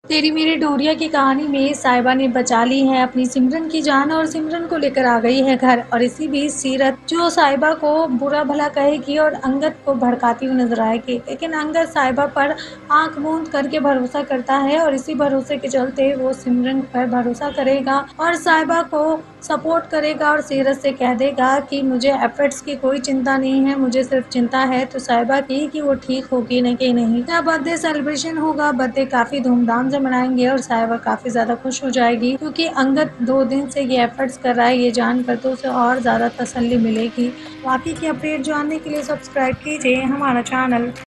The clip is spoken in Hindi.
तेरी मेरी डोरिया की कहानी में साहिबा ने बचा ली है अपनी सिमरन की जान और सिमरन को लेकर आ गई है घर। और इसी बीच सीरत जो साहिबा को बुरा भला कहेगी और अंगद को भड़काती हुई नजर आएगी, लेकिन अंगद साहिबा पर आंख मूंद करके भरोसा करता है और इसी भरोसे के चलते वो सिमरन पर भरोसा करेगा और साहिबा को सपोर्ट करेगा और सीरत से कह देगा कि मुझे एफर्ट्स की कोई चिंता नहीं है, मुझे सिर्फ चिंता है तो साहिबा की कि वो ठीक होगी न कि नहीं। जब बर्थडे सेलिब्रेशन होगा, बर्थडे काफी धूमधाम से मनाएंगे और साहिबा काफी ज्यादा खुश हो जाएगी क्योंकि अंगद 2 दिन से ये एफर्ट्स कर रहा है, ये जानकर तो उसे और ज्यादा तसल्ली मिलेगी। बाकी की अपडेट जानने के लिए सब्सक्राइब कीजिए हमारा चैनल।